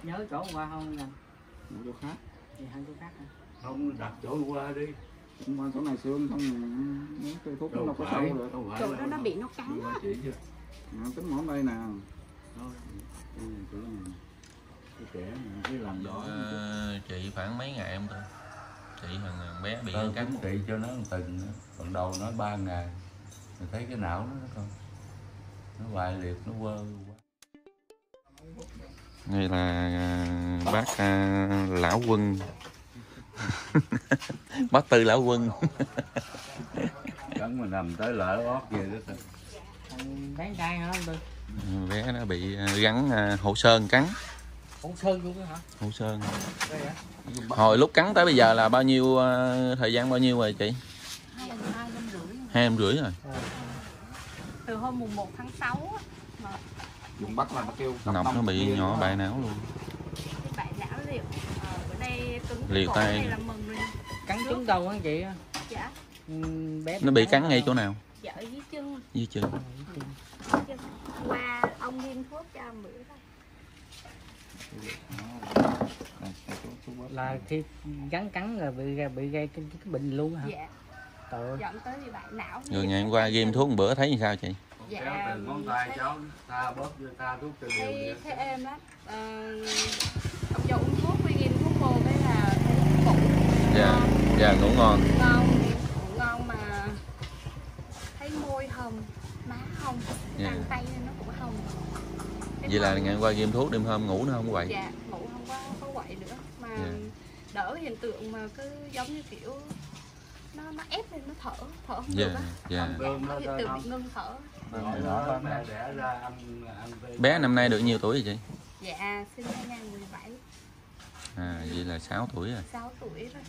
nhớ chỗ qua không nè? Chỗ khác. Thì hai chỗ khác hả? Không đặt chỗ qua đi. Qua chỗ này xương không mấy cây thuốc nó đâu có sâu được. Chỗ đó nó bị nó cắn á. Tính mỏ đây nè. Cái trẻ này, cái làm đỏ. Chị khoảng mấy ngày em thôi. Chị thằng bé bị cắn. Trị cho nó một tuần, còn đầu nó 3 ngày. Mình thấy cái não nó con, nó hoại liệt, nó quơ quá. Đây là bác lão Quân. Bác Tư lão Quân. Cắn mà nằm tới lỡ ót về đó thôi. Bé trai hả anh Tư? Bé nó bị gắn hổ sơn cắn. Hổ sơn luôn hả? Hổ sơn. Hồi lúc cắn tới bây giờ là bao nhiêu, thời gian bao nhiêu rồi chị? 2 năm rưỡi. 2 năm rưỡi rồi. Từ hôm mùng 1 tháng 6 mà Dùng bắt là nó kêu Nọc nó bị nhỏ bại não luôn. cái bại não liệu. Bữa nay cứng Liều cổ tay. hay là mừng rồi. Cắn trúng đâu hả chị? Dạ. Bé Nó bị cắn ngay chỗ nào? Dạ ở dưới chân. Dưới chân. Chân. Qua ông nghiêm thuốc cho bữa thôi. Là khi gắn cắn rồi bị gây cái bệnh luôn hả? Dạ. Trời ơi. Dẫn tới bị bại não. Rồi ngày hôm qua ghim thuốc một bữa thấy như sao chị? Dạ. Kéo từ ngón tay cháu ta bóp vô ta thuốc từ điều Thấy vậy. êm lắm. Ông dâu uống thuốc với ghim thuốc vô cái là thấy ngủ. Dạ, dạ ngủ ngon. Ngon mà thấy môi hồng, má hồng, bàn tay nó cũng hồng. Vậy là ngày hôm qua ghim thuốc đêm hôm ngủ nó không quậy. Dạ, ngủ không có quậy nữa mà đỡ hiện tượng mà cứ giống như kiểu nó ép lên nó thở không được á. Dạ. Có hiện tượng bị ngưng thở. Mẹ đẻ ra ăn Bé năm nay được nhiêu tuổi rồi chị? Dạ, sinh 2017. Vậy là 6 tuổi rồi. 6 tuổi rồi.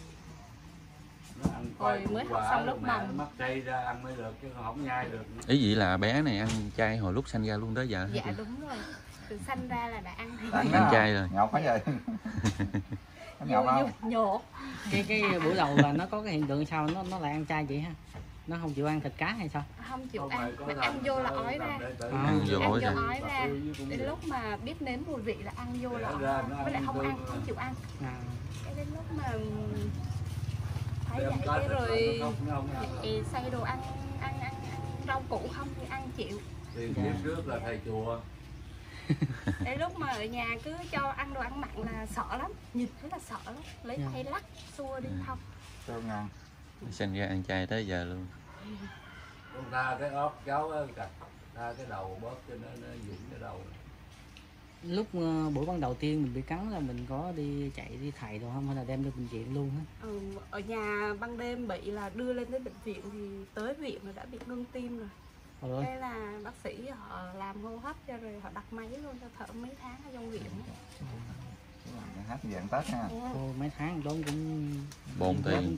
Hồi mới học xong lớp mầm. Mắc chay ra ăn mới được chứ không nhai được. Ý vậy là bé này ăn chay hồi lúc sanh ra luôn tới giờ hả Dạ chị? đúng rồi. Từ sanh ra là đã ăn Ăn chay rồi. Nhậu phải vậy. Nhậu không? Nhột. Cái buổi đầu là nó có cái hiện tượng sao nó lại ăn chay vậy ha? Nó không chịu ăn thịt cá hay sao? Không chịu ăn, mà ăn vô là ói ra. Ăn vô ói ra. Đến lúc mà biết nếm mùi vị là ăn vô là với lại không chịu ăn. Cái đến lúc mà thấy vậy cái rồi xay đồ ăn rau củ không thì ăn chịu. Thì kiếp trước là thầy chùa. Đến lúc mà ở nhà cứ cho ăn đồ ăn mặn là sợ lắm, nhìn thấy là sợ lắm, lấy tay lắc xua đi không. Ngon. Sanh ra ăn chay tới giờ luôn. Con ta cái ốp cháu cạch ta cái đầu bóp cho nó dũng cái đầu. Lúc buổi ban đầu tiên mình bị cắn là mình có đi chạy đi thầy rồi không hay là đem đi bệnh viện luôn á? Ở nhà ban đêm bị là đưa lên tới bệnh viện thì tới viện là đã bị ngưng tim rồi. Đây là bác sĩ họ làm hô hấp cho rồi họ đặt máy luôn cho thở mấy tháng ở trong viện. Hát dạng Tết ha. Mấy tháng đó cũng bồn tiền.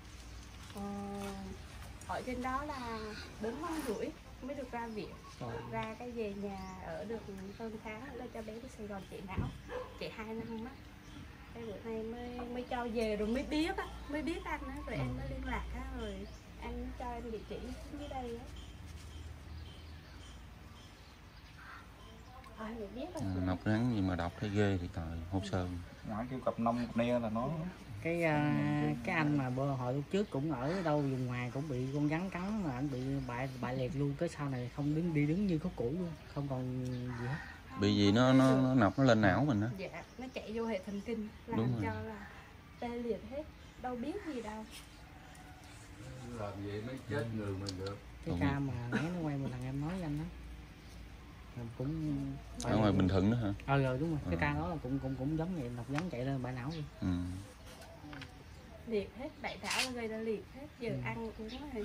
Ở trên đó là 4 năm rưỡi mới được ra viện. Ra cái về nhà ở được hơn tháng là cho bé đi Sài Gòn chạy não, chạy 2 năm á. Cái bữa nay mới cho về rồi mới biết á, anh á, rồi em mới liên lạc á, rồi anh cho em địa chỉ dưới đây á. Nọc rắn gì mà độc thấy ghê thì trời, hột sơn. Nhỏ kêu cặp nông cặp nia là nó. Cái anh mà hồi lúc trước cũng ở đâu vùng ngoài cũng bị con rắn cắn mà anh bị bại liệt luôn, cái sau này không đứng như có cũ luôn, không còn gì hết. Bị gì nó nọc nó lên não mình á. Dạ, nó chạy vô hệ thần kinh làm cho là tê liệt hết, đâu biết gì đâu. Làm vậy mới chết người mình được. Cái ca mà nãy nó quay một lần em nói với anh đó. Cũng ở ngoài Bình Thuận đó hả? Rồi đúng rồi, cái ca đó là cũng giống vậy, nọc rắn chạy lên bại não luôn. Liệt hết, đại thảo là gây ra liệt hết, giờ ăn uống này.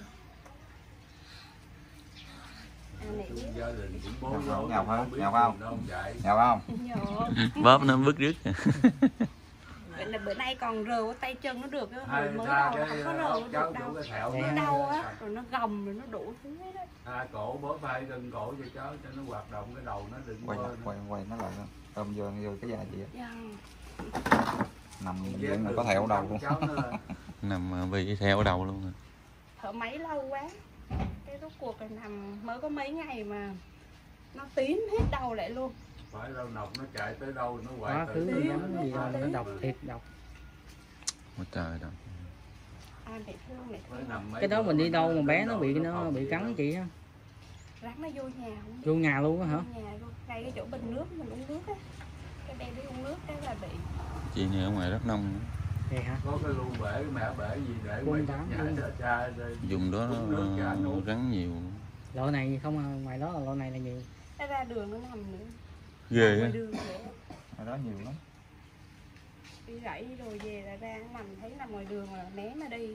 Gia đình cũng bố Nhậu hả? Nhậu không? Nhậu không? Bóp nó bứt rứt. Vậy là bữa nay còn rờ tay chân nó được, hồi mới đầu không có rờ được đâu. Nó đau á, rồi nó gồng rồi nó đủ thứ hết á. Cổ bóp hai gân cổ cho cháu cho nó hoạt động cái đầu nó đừng quay nó lại luôn. Ôm vô cái da chị á. Nằm viện là có thẹo đầu luôn. Nằm vì theo đầu luôn. Thở máy lâu quá. Cái rốt cuộc là nằm mới có mấy ngày mà nó tím hết đầu lại luôn. phải đâu nọc nó chạy tới đâu nó hoài Quá tới khứ giống gì đâu, nó độc thiệt độc. Ôi trời đâu. Mẹ thương mẹ Mới thương. nằm mấy Cái đó bữa mình đi đâu mà bé đến nó đâu bị phòng cắn vậy chị á. Rắn nó vô nhà không? Vô nhà luôn á hả? Vô nhà luôn. Ngay cái chỗ bình nước mình uống nước á. Cái bé đi uống nước cái là bị. Chị này ở ngoài rất nông. Vậy hả? có cái lu bể mẹ bể gì để Quân mấy tám nhà luôn. cha cha đây. Dùng đó Uống nước trà nuốt. rắn nhiều. Lộ này không à, ngoài đó là lộ này là nhiều. Nó ra đường nó nằm nữa. Ghê Ngoài á. đường vậy. Ở đó nhiều lắm. Đi rẫy đi rồi về là ra nằm thấy nằm ngoài đường là né mà đi.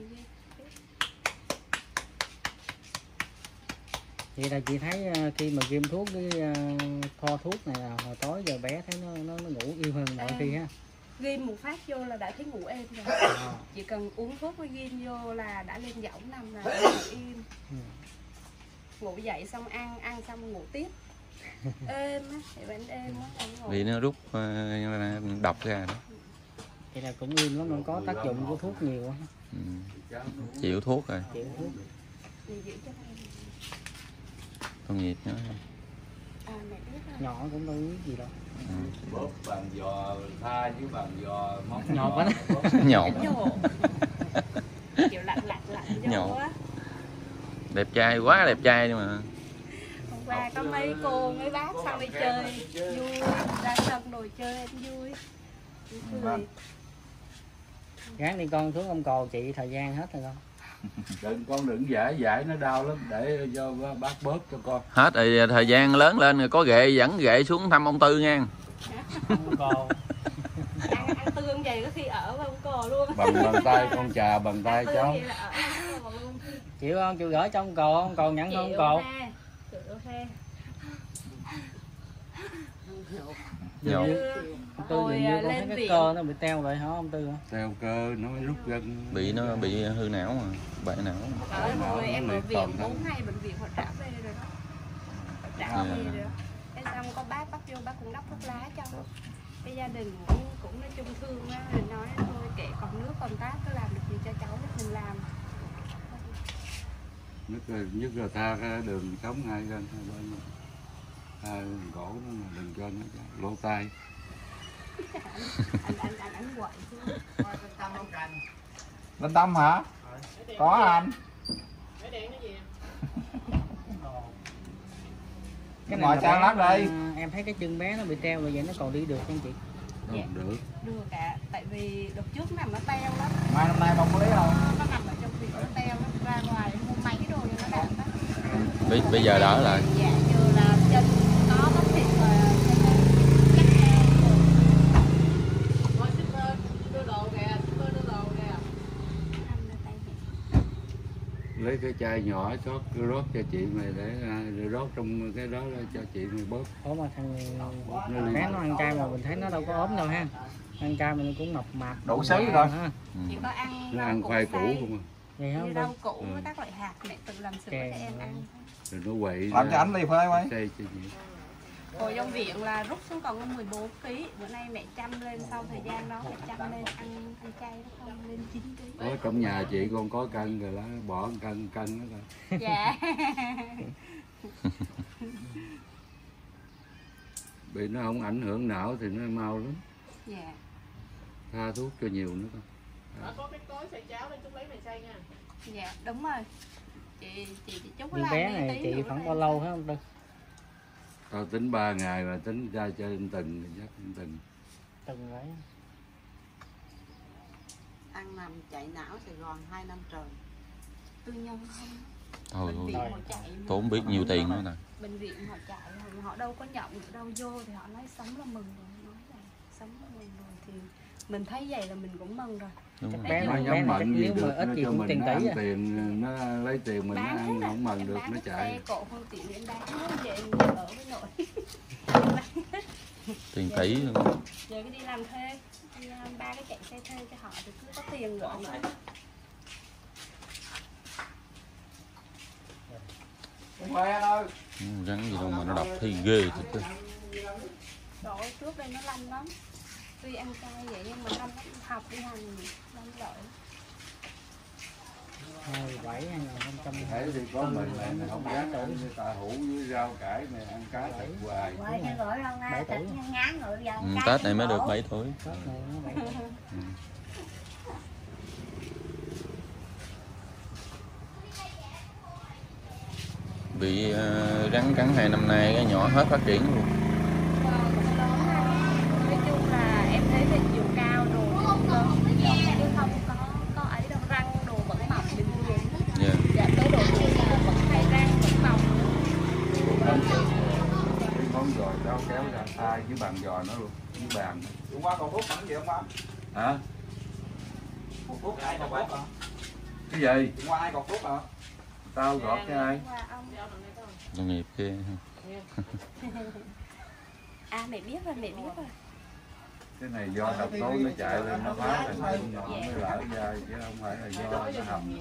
Vậy là chị thấy khi mà ghim thuốc cái thoa thuốc này là hồi tối giờ bé thấy nó ngủ yêu hơn mọi khi ha. Ghim một phát vô là đã thấy ngủ êm rồi. À. Chỉ cần uống thuốc với ghim vô là đã lên giỏng nằm là ngủ im. Ừ. Ngủ dậy xong ăn xong ngủ tiếp. Êm á, thì vẫn êm á. Vì nó rút độc ra đó. Vậy là cũng im lắm, nó có tác dụng của thuốc nhiều á. Ừ. Chịu thuốc rồi. Chịu thuốc. Giữ cho em. Con nhiệt nữa. À mẹ biết rồi. Nhỏ cũng đâu biết gì đâu. Ừ. Bóp bàn giò tha với bàn giò móng Nhọt quá đó. Nhột. Nhổ. Kiểu lạnh Nhổ. vô á. Đẹp trai quá đẹp trai nhưng mà. Hôm qua có mấy cô mấy bác sang đi chơi vui, ra sân đồ chơi em vui. Vâng. Gán đi con xuống ông cò chị thời gian hết rồi con. con đừng giải nó đau lắm để cho bác bớt cho con. Hết rồi thời gian lớn lên rồi có ghệ dẫn ghệ xuống thăm ông Tư nha. Ông cò. Ăn tương vậy có khi ở với ông cò luôn. Bằng tay con trà bằng tay cháu. Chịu không? Chịu gửi cho ông cò nhận không ông cò? Nhột. Ông Tư dường như con thấy cái cơ nó bị teo rồi hả ông Tư hả? Teo cơ nó rút gân. Nó bị hư não mà, bại não. Trời ơi, em ở viện 4 ngày bệnh viện họ trả về rồi đó. Họ trả về rồi đó. Thế xong có bác vô bác cũng đắp thuốc lá cho. Cái gia đình cũng nói chung thương á, rồi nói thôi kệ còn nước còn tác cứ làm được gì cho cháu thì mình làm. Nhất là tha cái đường sống hai bên hai bên. Gỗ nó mà đừng cho nó lỗ tai. Anh quậy chứ. Lên Tâm hả? Có anh. Cái Ngồi là sang lát bé, đi. em thấy cái chân bé nó bị teo rồi vậy nó còn đi được không chị? Dạ. Được. Được ạ, tại vì đợt trước nằm nó teo lắm. Mai năm nay bông có lấy không? Nó nằm ở trong viện nó teo lắm, ra ngoài mua máy đồ cho nó đạp á. Bây giờ đỡ lại. Dạ, vừa là chân có bắp thịt và cắt ngang rồi. Thôi shipper đưa đồ kìa, shipper đưa đồ kìa. Anh đưa tay mẹ. Lấy cái chai nhỏ xót rót cho chị mày để rót trong cái đó cho chị mày bớt. Ủa mà thằng bé nó ăn chay mà mình thấy nó đâu có ốm đâu ha. Ăn chay mà nó cũng mập mạp. Đủ xứ rồi. Chỉ có ăn Nó rau ăn củ khoai củ xay. không à. Vậy Như không rau củ với các loại hạt mẹ tự làm sữa cho em ăn. Rồi nó quậy. Làm cho ảnh đi phơi quay. Xay cho chị. Hồi trong viện là rút xuống còn có 14 kg. Bữa nay mẹ chăm lên sau thời gian đó mẹ chăm lên ăn chay nó không lên 9 kg. Ở trong nhà chị con có cân rồi đó, bỏ cân đó thôi. Dạ. Vì nó không ảnh hưởng não thì nó mau lắm. Dạ. Tha thuốc cho nhiều nữa thôi. Có cái cối xay cháo lên chút lấy mày xay nha. Dạ đúng rồi. Chị chúc Nhưng bé này chị khoảng bao lâu hả ông Tư? Tao tính 3 ngày mà tính ra cho anh Tình thì chắc anh Tình. Từng đấy. Ăn nằm chạy não Sài Gòn 2 năm trời. tư nhân không? Thôi Bệnh viện họ chạy mà. tốn biết nhiều tiền nữa nè. Bệnh viện họ chạy họ đâu có nhận được đâu, vô thì họ nói sống là mừng rồi, nói là sống là mừng rồi thì mình thấy vậy là mình cũng mừng rồi. Đúng rồi. Bé Nó này nhắm mận gì nếu được, mà ít nó gì cho cũng mình tiền nó tỷ ăn à. tiền, nó lấy tiền mình nó Bán ăn hết không mần em được bán nó hết chạy. xe cộ phương tiện em bán hết về em ở với nội. Tiền tỷ luôn. Giờ cái đi làm thuê, đi ba cái chạy xe thuê cho họ thì cứ có tiền gửi nữa. Rắn gì đâu mà nó độc thì ghê thật chứ. Trời ơi, trước đây nó lanh lắm. Tuy ăn chay vậy nhưng mà lanh lắm, học đi hành lanh lợi. 27 Thấy thì có mình này không dám ăn như tà hũ với rau cải này ăn cá thịt hoài. Tết này mới được 7 tuổi. Bị rắn cắn 2 năm nay cái nhỏ hết phát triển luôn. Nói chung là em thấy là chiều cao đồ chứ không có ấy đâu, răng đồ vẫn mọc bình thường. Yeah. Dạ tới độ tuổi vẫn hay răng vẫn mọc. Cái món giò rau kéo ra tay với bàn giò nó luôn, với bàn. Hôm qua còn thuốc ăn gì không ba? Hả? Thuốc ai còn thuốc hả? Cái gì? Hôm qua ai còn thuốc hả? Tao gọt cái ai? Tội nghiệp kia. À mẹ biết rồi, mẹ biết rồi. Cái này do độc tố nó chạy lên nó phá thành con nhỏ mới lỡ ra chứ không phải là do nó hầm.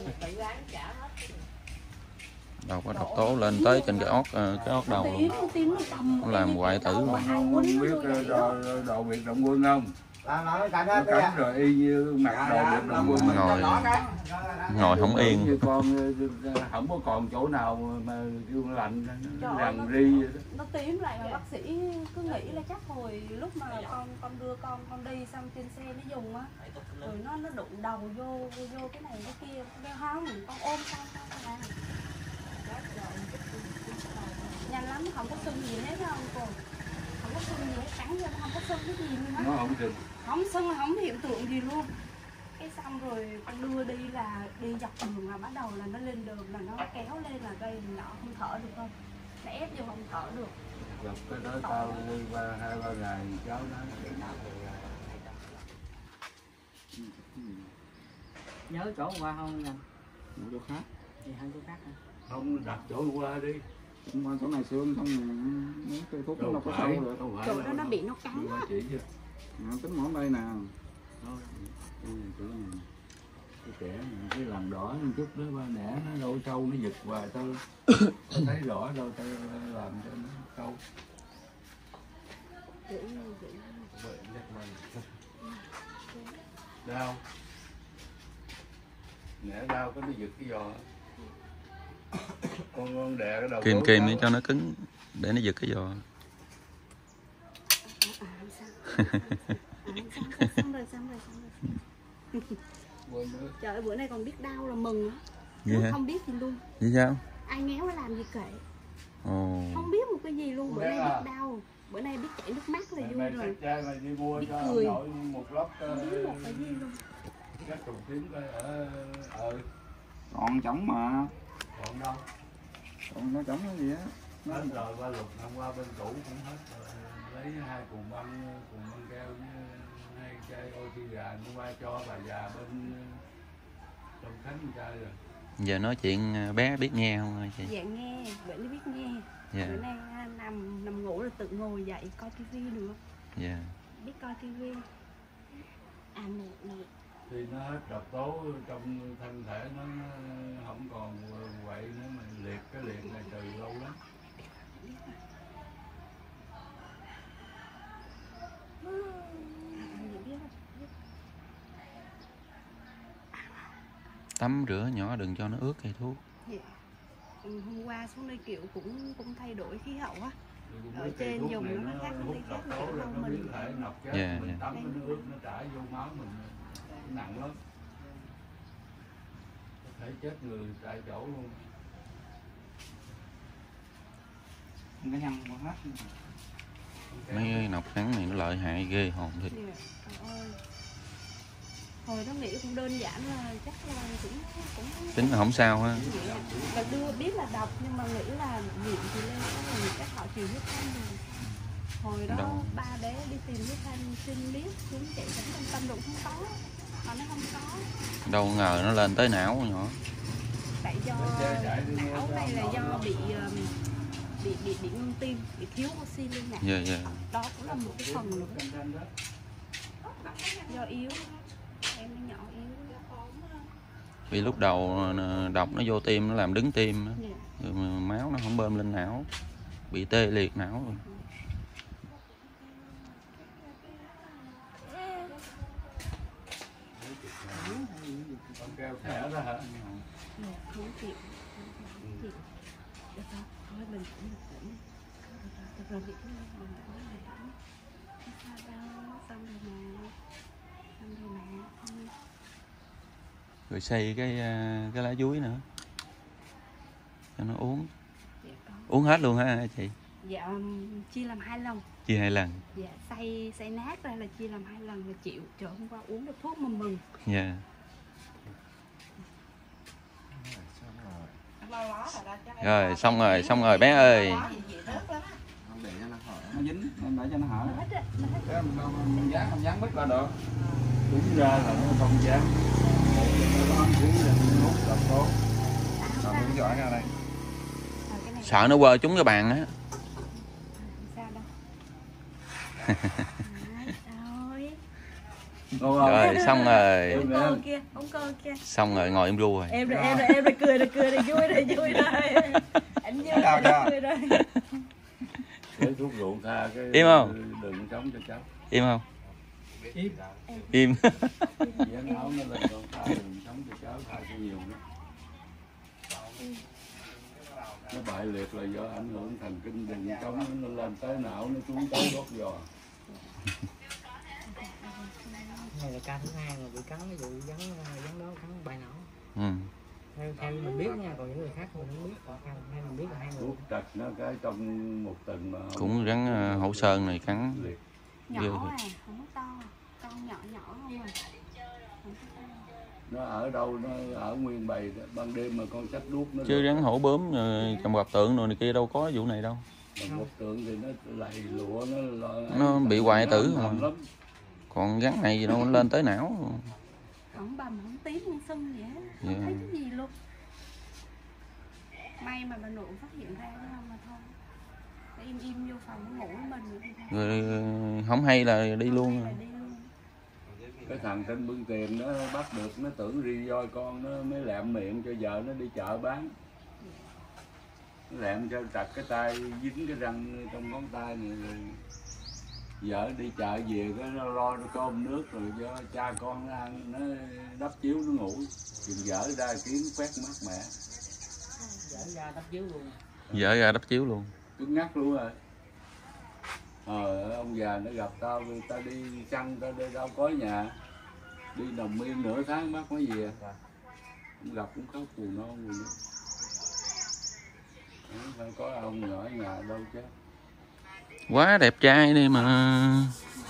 Đâu có độc tố lên tới trên cái óc đầu luôn. Nó làm hoại tử luôn. Không biết đồ Biệt Động Quân không? Nó cắn rồi y như mặt đồ Biệt Động Quân. Ngồi không yên. Như con không có còn chỗ nào mà kêu lạnh nó rằn ri vậy đó. Nó tím lại mà bác sĩ cứ nghĩ là chắc hồi lúc mà con đưa con đi xong trên xe nó dùng á, rồi nó đụng đầu vô cái này cái kia, không con ôm xong à. Nhanh lắm, không có sưng gì hết không cô, không có sưng gì hết, cắn vô không có sưng cái gì luôn á, Nó không sưng, không sưng, không hiện tượng gì luôn. Cái xong rồi con đưa đi là đi dọc đường là bắt đầu là nó lên đường là nó kéo lên là gây nhỏ không thở được không, nó ép vô không thở được. gặp cái đó tao đi qua 2-3 ngày cháu nó nhớ chỗ qua không anh? Một chỗ khác. Thì hai chỗ khác hả? không đặt chỗ qua đi. Hôm qua chỗ này xương xong rồi mấy cây thuốc nó đâu có sâu được. Chỗ đó nó bị nó cắn á. Chỉ chứ. Tính món đây nè. Thôi, chỗ này cái kẻ này, cái làm đỏ một chút đó ba nẻ nó đâu sâu nó giật hoài tao thấy rõ đâu tao làm cho nó sâu. Đau nẻ đau có nó giật cái giò con đè cái đầu Kìm để cho nó cứng để nó giật cái giò. Xong rồi. Trời ơi, bữa nay còn biết đau là mừng á. Yeah. Không biết gì luôn. Vậy sao? Ai ngéo nó làm gì kệ. Không biết một cái gì luôn, bữa nay biết đau. Bữa nay biết chảy nước mắt là vui rồi. Mày đi mua biết cho cười. nội một lốc Không biết một cái gì luôn. các trùng tím coi ở Còn trống mà. còn đâu. Còn nó trống cái gì á. Hết rồi, ba Lục năm qua bên cũ cũng hết rồi. Lấy 2 cuộn băng keo với 2 chai oxy gà nó qua cho bà già bên trong Khánh chai rồi. Giờ nói chuyện bé biết nghe không hả chị? Dạ nghe, bữa nay biết nghe. Dạ. Bữa nay nằm ngủ rồi tự ngồi dậy coi tivi được. Dạ. Biết coi tivi. À nè. Thì nó hết độc tố trong thân thể nó không còn quậy nữa mà liệt cái liệt này từ lâu lắm. Tắm rửa nhỏ đừng cho nó ướt cây thuốc. Dạ. Hôm qua xuống đây kiểu cũng thay đổi khí hậu á. Ở trên dùng nó khác đi khác kiểu không mình. Dạ. Mình tắm nó ướt nó chảy vô máu mình nặng lắm. Có thể chết người tại chỗ luôn. Không có nhăn quá hết. Mấy cái nọc trắng này nó lợi hại ghê hồn thiệt. Dạ. Trời ơi. Hồi đó nghĩ cũng đơn giản là chắc là cũng Tính là không sao ha. và đưa biết là độc nhưng mà nghĩ là nghiện thì lên đó là chắc họ chịu huyết thanh rồi. Hồi đó Đâu. 3 bé đi tìm huyết thanh xin biết xuống chạy tránh trong tâm đụng không có, họ nói không có. Đâu ngờ nó lên tới não nhỏ. Tại do não này là do bị ngưng tim, bị thiếu oxy lên não. Dạ dạ. Đó cũng là một cái phần nữa. Do yếu, em nó nhỏ yếu. Vì lúc đầu độc nó vô tim nó làm đứng tim á. Dạ. Rồi mà máu nó không bơm lên não, bị tê liệt não rồi. Con keo khẽ đó hả? Không chịu. Được rồi, thôi mình cũng được tỉnh. Được rồi, việc mình tỉnh. Không sao đâu, xong rồi mà. Xong rồi mà. Rồi xay cái lá chuối nữa cho nó uống. Dạ, Uống hết luôn hả chị? Dạ, chia làm 2 lần. Chia 2 lần. Dạ, xay nát ra là chia làm 2 lần là chịu. Trời, hôm qua uống được thuốc mừng. Dạ. Rồi xong rồi bé ơi. Không để cho nó hở, nó dính, nên để cho nó hở. Cái mình dán bít là được. Đúng ra là nó không dán. Nó bám xuống là nó hút đập tốt. Rồi mình giỏi ra đây. Sợ nó quơ trúng cái bàn á. Sao đâu. Rồi xong rồi. Ông con kia. Xong rồi ngồi em ru rồi. Em cười rồi vui rồi. Anh vui cười rồi. Cái thuốc rượu tha cái Im không? đừng chống cho cháu. Im không? Im. Dán áo nó lên con tha đừng chống cho cháu tha cho nhiều nữa. Nó bại liệt là do ảnh hưởng thần kinh đừng chống nó lên tới não nó xuống tới đốt giò. Này là ca thứ 2 rồi bị cắn cái vụ dán đó cắn bài não. Ừ. Theo mình biết nha, còn những người khác mình không biết, còn theo mình biết là 2 người. Thuốc trật nó cái trong một tuần mà Cũng rắn hổ sơn này cắn. liệt. Nhỏ à, không có to. Con nhỏ không à. Nó ở đâu nó ở nguyên bầy ban đêm mà con sách đuốc nó Chứ rắn hổ bướm cầm gặp tượng rồi này kia đâu có vụ này đâu. còn một tượng thì nó lầy lụa Nó bị hoại tử không mà. Còn rắn này gì đâu lên tới não. Không bầm, không tím, không sưng gì hết. Không Dạ. thấy cái gì luôn. May mà bà nội phát hiện ra chứ không mà thôi. Im vô phòng ngủ với mình. Rồi không hay là đi luôn. cái thằng trên bưng tiền nó bắt được nó tưởng ri voi con nó mới lẹm miệng cho vợ nó đi chợ bán, nó lẹm cho chặt cái tay dính cái răng trong ngón tay này rồi vợ đi chợ về cái nó lo nó cơm nước rồi cho cha con nó ăn, nó đắp chiếu nó ngủ chừng vợ ra kiếm quét mắt mẹ Dở ra đắp chiếu luôn. Dở ra đắp chiếu luôn. cứng ngắc luôn rồi. Ông già nó gặp tao đi săn tao đi đâu có nhà đi nằm yên nửa tháng bác mới về, không gặp cũng khóc buồn non rồi phải có ông nhỏ ở nhà đâu chứ. Quá đẹp trai đi mà.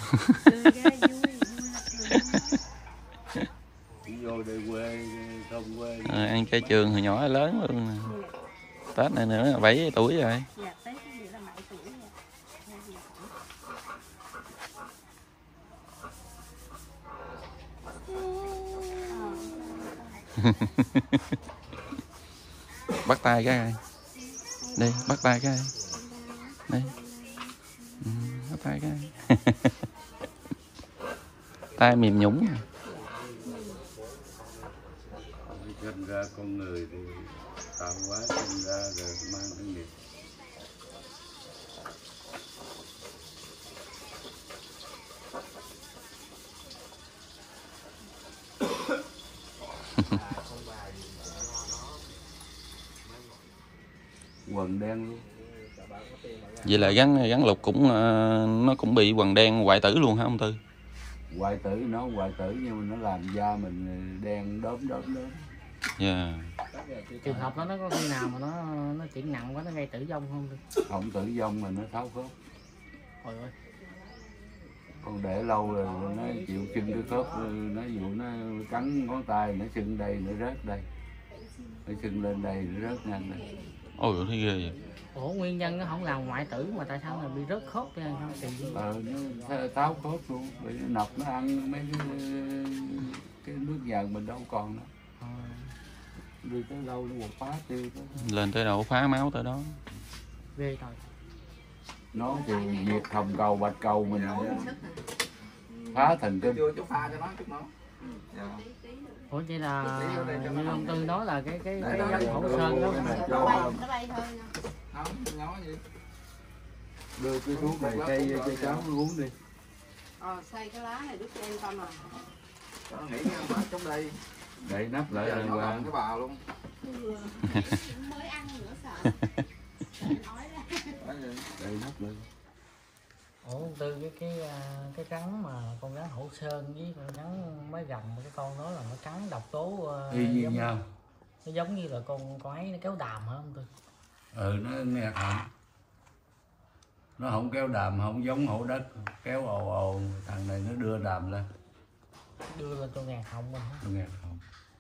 Vô đây quê không quê Ăn chay trường hồi nhỏ lớn luôn nè. Tết này nữa 7 tuổi rồi. Dạ, Tết thì là 7 tuổi rồi. Bắt tay cái ai. Đi, bắt tay cái ai. Đi. Bắt tay cái ai. Tay mềm nhũng. sinh ra con người thì tạo hóa sinh ra rồi mang cái nghiệp. Quần đen luôn. Vậy là gắn lục cũng nó cũng bị quần đen hoại tử luôn hả ông Tư? Hoại tử, nó hoại tử nhưng mà nó làm da mình đen đốm. Yeah. Trường hợp đó nó có khi nào mà nó chuyển nặng quá nó gây tử vong không? Không tử vong mà nó tháo khớp. Trời ơi. Còn để lâu rồi nó chịu sưng cái khớp, nó dụ nó cắn ngón tay nó sưng đây nó rớt đây, nó sưng lên đây nó rớt ngang đây. Ôi thấy ghê vậy. Ủa nguyên nhân nó không làm hoại tử mà tại sao nó bị rớt khớp vậy không? Nó tháo khớp luôn, bị nó nọc nó ăn mấy cái nước vàng mình đâu còn nữa. Đi tới đâu nó một phá tiêu đó. Lên tới đâu phá máu tới đó. Ghê rồi. Nó thì diệt hồng cầu bạch cầu mình phá thần kinh. Chú pha cho nó chút nữa. Ủa vậy là như ông Tư nói là cái rắn hổ sơn đó Nó bay thôi nha. Không, nhỏ gì. Đưa cái thuốc này cây cho cháu nó uống đi. Xay cái lá này đút cho em con rồi. Cho nó nghỉ mở trong đây. Đậy nắp lại Giờ đàng nó hoàng. cái bà luôn. Mới ăn nữa sợ. Nói ra. Đậy nắp lại. Ủa Tư cái cắn mà con rắn hổ sơn với con rắn mới gầm cái con đó là nó cắn độc tố Y như nhau. nó giống như là con ấy nó kéo đàm hả không Tư? Nó nghe họng. Nó không kéo đàm, không giống hổ đất, kéo ồ ồ, thằng này nó đưa đàm lên. Đưa lên cho ngạt họng mình hả? Nó nghe họng.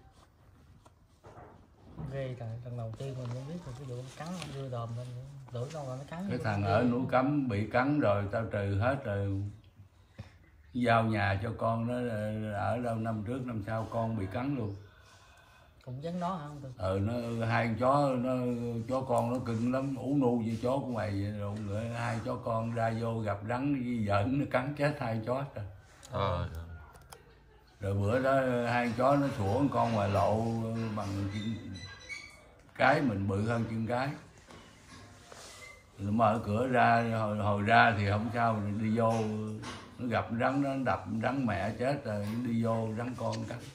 Ghê trời, lần đầu tiên mình mới biết là cái vụ nó cắn không đưa đờm lên nữa. Tưởng đâu là nó cắn. Cái thằng ở núi Cấm bị cắn rồi, tao trừ hết rồi. Giao nhà cho con nó ở đâu năm trước năm sau con bị cắn luôn. Cũng giống đó hả không Tư? Nó hai con chó, chó con nó cưng lắm, ủ nu như chó của mày vậy rồi. Hai chó con ra vô gặp rắn với giỡn nó cắn chết hai chó rồi. Rồi bữa đó hai chó nó sủa con ngoài lộ bằng chân cái mình bự hơn chân cái. Rồi mở cửa ra, hồi ra thì không sao, đi vô nó gặp rắn nó đập rắn mẹ chết rồi, đi vô rắn con cắn.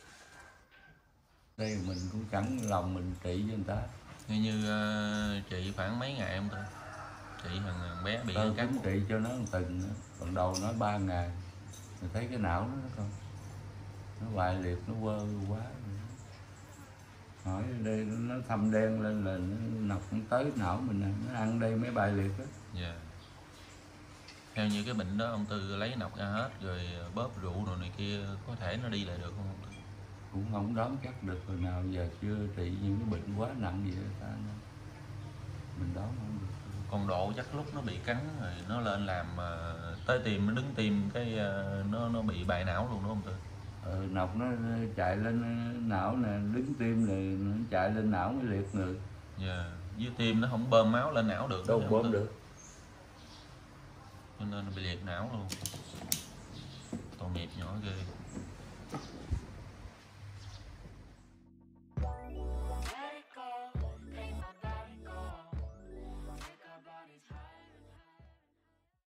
Đây mình cũng cắn lòng mình trị cho người ta. Như chị khoảng mấy ngày không Tư? Chị thằng bé bị cắn. Cũng trị cho nó một tuần nữa. Còn đầu nó 3 ngày. Mình thấy cái não nó con. Nó hoại liệt, nó quơ quá. Hỏi đây nó thâm đen lên là nó nọc tới não mình nè, nó ăn đây mấy bài liệt đó. Dạ. Theo như cái bệnh đó ông Tư lấy nọc ra hết rồi bóp rượu rồi này kia có thể nó đi lại được không ông Tư? Cũng không đoán chắc được hồi nào giờ chưa trị những cái bệnh quá nặng vậy ta mình đoán không được. Còn độ chắc lúc nó bị cắn rồi nó lên làm tới tim, nó đứng tim cái nó bị bại não luôn đúng không Tư? Nọc nó chạy lên não nè, đứng tim rồi nó chạy lên não mới liệt người. Dạ. Dưới tim nó không bơm máu lên não được. Đâu bơm được. Cho nên nó bị liệt não luôn. Tội nghiệp nhỏ ghê.